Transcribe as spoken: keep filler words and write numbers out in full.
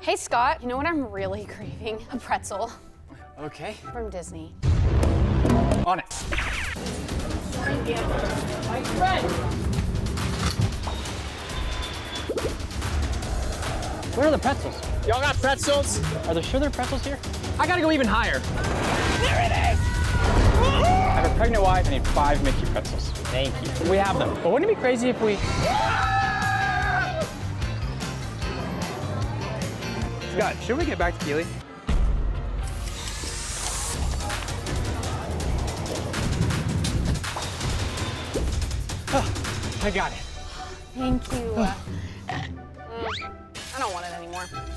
Hey, Scott, you know what I'm really craving? A pretzel. Okay. From Disney. On it. Where are the pretzels? Y'all got pretzels? Are there sure there are pretzels here? I gotta go even higher. There it is! I have a pregnant wife. I need five Mickey pretzels. Thank you. We have them. But wouldn't it be crazy if we... Scott, should we get back to Keely? Oh, I got it. Thank you. Uh, mm, I don't want it anymore.